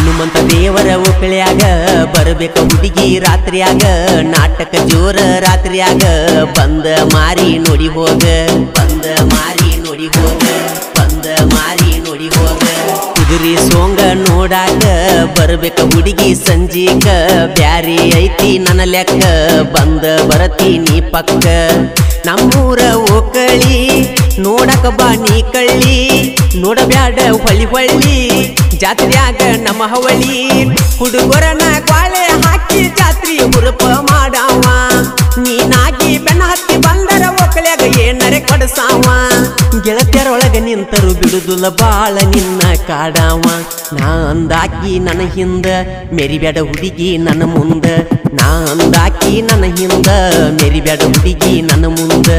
ಹನುಮಂತ ದೇವರ ಒಕ್ಕಳ್ಯಾಗ ಬರಬೇಕ ಹುಡುಗಿ ರಾತ್ರಿಯಾಗ ನಾಟಕ ಜೋರ ರಾತ್ರಿಯಾಗ ಬಂದ ಮಾರಿ ನೋಡಿ ಹೋಗ ಬಂದ ಮಾರಿ ನೋಡಿ ಹೋಗ ಬಂದ ಮಾರಿ ನೋಡಿ ಹೋಗ ಕುದುರೆ ಸೋಂಗ ನೋಡಾಕ ಬರಬೇಕ ಹುಡುಗಿ ಸಂಜೀಕ ಬ್ಯಾರಿ ಐತಿ ನನ್ನ ಲೆಕ್ಕ ಬಂದ ಬರತೀನಿ ಪಕ್ಕ ನಮ್ಮೂರ ಓಕಳಿ ನೋಡಕ ಬಾ ನೀ ಕಳ್ಳಿ ನೋಡಬ್ಯಾಡ ಹೊಳಿ ಹೊಳ್ಳಿ ಜಾತ್ರ್ಯಾಗ ನಮ್ಮ ಹವಳಿ ಹುಡುಗರನ ಕ್ವಾಳೆ ಹಾಕಿ ಜಾತ್ರಿ ಹುರುಪ ಮಾಡಾವ ನೀನಾಗಿ ಬೆನ್ನ ಹತ್ತಿ ಬಂದರ ಒಕ್ಕಳ್ಯಾಗ ಏನರೆ ಕೊಡಸಾವ ಗೆಳತಿಯರೊಳಗ ನಿಂತರು ಬಿಡುದಿಲ್ಲ ಬಾಳ ನಿನ್ನ ಕಾಡಾವ ನಾ ಅಂದಾಕಿ ನನ್ನ ಹಿಂದ ಮೆರಿಬ್ಯಾಡ ಹುಡುಗಿ ನನ್ನ ಮುಂದ ನಾ ಅಂದಾಕಿ ನನ್ನ ಹಿಂದ ಮೆರಿಬ್ಯಾಡ ಹುಡುಗಿ ನನ್ನ ಮುಂದ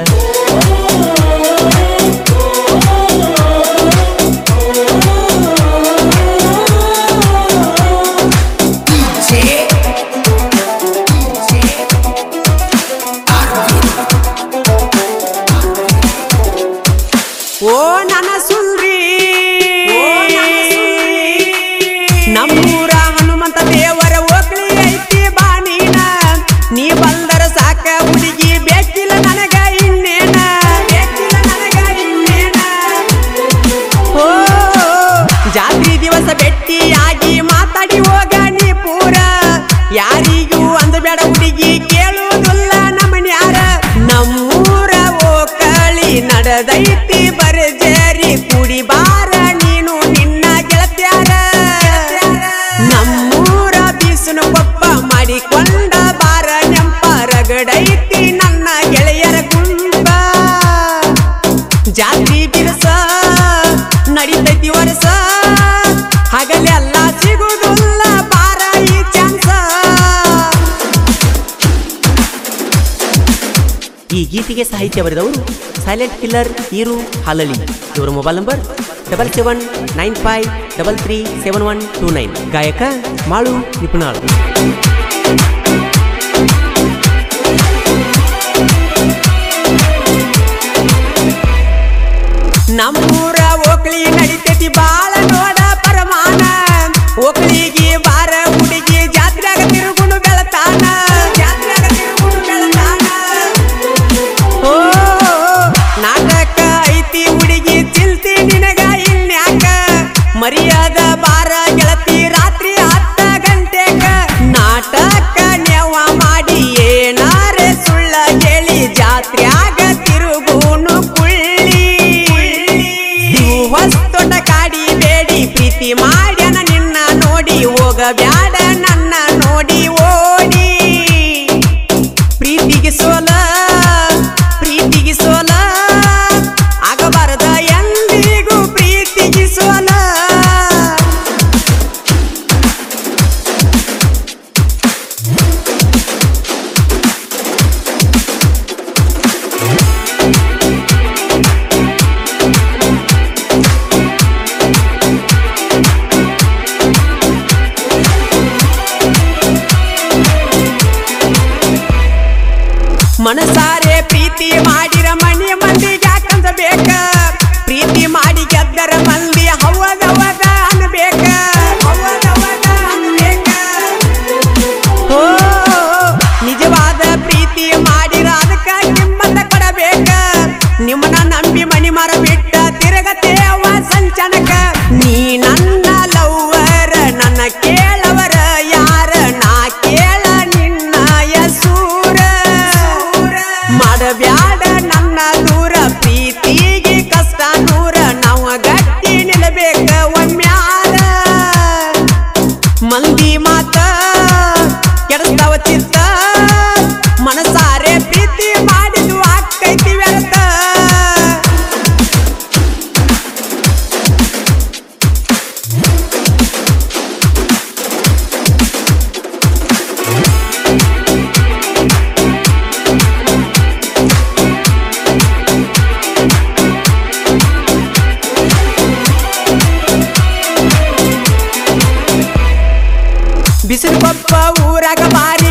ಓ ನನ್ನ ಸುಂದ್ರಿ ನಮ್ಮೂರ ಹನುಮಂತ ದೇವರ ಓಕಳಿ ಐತಿ ಬಾಣಿನ ನೀ ಬಂದರ ಸಾಕ ಹುಡುಗಿ ಬೇಕಿಲ್ಲ ನನಗ ಇನ್ನೇನ ಬೇಕಿಲ್ಲ ನನಗ ಇನ್ನೇನ ಓ ಜಾತ್ರಿ ದಿವಸ ಭೆಟ್ಟಿಯಾಗಿ ಮಾತಾಡಿ ಹೋಗ ನೀ ಪೂರ ಯಾರಿಗೂ ಅಂದಬೇಡ ಹುಡುಗಿ ಕೇಳುವುದಿಲ್ಲ ನಮ್ಮನ್ಯಾರ ನಮ್ಮೂರ ಓಕಳಿ ನಡೆದೈತಿ ಬರ್ಜರಿ ಕುಡಿ ಬಾರ ನೀನು ನಿನ್ನ ಗೆಳತ್ಯಾರ ನಮ್ಮೂರ ಬೀಸನ ಕೊಪ್ಪ ಮಾಡಿಕೊಂಡ ಬಾರ ನೆಂಪ ರಗಡೈತಿ ನನ್ನ ಗೆಳೆಯರ ಗುಂಪ ಜಾತ್ರಿ ಬಿರುಸ ನಡಿತೈತಿ ವರ್ಷ ಹಗಲೆಲ್ಲ ಸಿಗುದಿಲ್ಲ ಬಾರ ಈ ಚಾನ್ಸ ಈ ಗೀತೆಗೆ ಸಾಹಿತ್ಯ ಬರೆದವರು ಸೈಲೆಂಟ್ ಕಿಲ್ಲರ್ ಈರು ಹಾಲಳಿ ಇವರ ಮೊಬೈಲ್ ನಂಬರ್ 7795337129 ಗಾಯಕ ಮಾಳು ನಿಪುಣಾಳ್ ನಮ್ಮೂರ ಓಕಳಿ ನಡಿತೈತಿ ಬಾಳ ನೋಡ ಪರಮಾನ ಓಕಳಿಗೆ ಬಾರ ಹುಡುಗಿ ಜಾತ್ರೆಯಾಗ ತಿರುಗುಣು ಬೆಳತಾನ ಜಾತ್ರೆಯಾಗ ತಿರುಗುಣು ಬೆಳತಾನ ಓ ನಾಟಕ ಐತಿ ಹುಡುಗಿ ಚಿಲ್ತಿ ನಿನಗ ಇಲ್ನ್ಯಾಕ ಮರ್ಯಾದ ಬಾರ ಗೆಳತಿ ರಾತ್ರಿ 10 ಗಂಟೆಗ ನಾಟಕ ನೆವ ಮಾಡಿ ಏನಾರೆ ಸುಳ್ಳ ಹೇಳಿ ಜಾತ್ರೆಯಾಗ ತಿರುಗುಣು ಕುಳ್ಳಿ ಹೊಸ್ತೊಟ ಕಾಡಿ ಬೇಡಿ ಪ್ರೀತಿ ಮಾಡ್ಯಾನ ನಿನ್ನ ನೋಡಿ ಹೋಗಬ್ಯಾಡ ನನ್ನ ನೋಡಿ ಓಡಿ ಪ್ರೀತಿಗೆ ಸೋಲ ಆಗಬಾರದ ಎಂದಿಗೂ ಪ್ರೀತಿಗೆ ಸೋಲ ಮನಸಾರೆ ಪ್ರೀತಿ ಮಾಡಿರ ಮನಿ ಮಂದಿಗೆ ಯಾಕಂದಬೇಕ ಪ್ರೀತಿ ಮಾಡಿ ಗೆದ್ದರ ಮಂದಿ ಹವದವದ ಅನ್ಬೇಕ ಹವದವದ ಅನ್ಬೇಕ ಓ ನಿಜವಾದ ಪ್ರೀತಿ ಮಾಡಿರ ಅದಕ್ಕ ಕಿಮ್ಮತ್ತ ಕೊಡಬೇಕ ನಿಮ್ಮನ್ನ ನಂಬಿ ಮನಿ ಮರ ಬಿಟ್ಟ ತಿರುಗತೇವ ಸಂಚನಕ ನೀ ನನ್ನ ಲವ್ವರ ನನ್ನ ಕೇಳವರ ಯಾರ ನಾ ಕೇಳ ನಿನ್ನ ಯಸೂರ ಮಾಡಬ್ಯಾಡ ನನ್ನ ದೂರ ಪ್ರೀತಿಗೆ ಕಷ್ಟ ನೂರ ನಾವು ಗಟ್ಟಿ ನಿಲ್ಲಬೇಕ ಒಮ್ಮ್ಯಾರ ಮಂದಿ ಮಾತ ಕೆಡಿಸ್ತಾವ ಚಿತ್ತ ಮನಸಾರೆ ಪ್ರೀತಿ ಮಾಡಿದು ಆಕೈತಿ ವ್ಯರ್ಥ ಬಿಸಿಲು ಕೊಪ್ಪ ಊರಾಗ ಬಾರಿ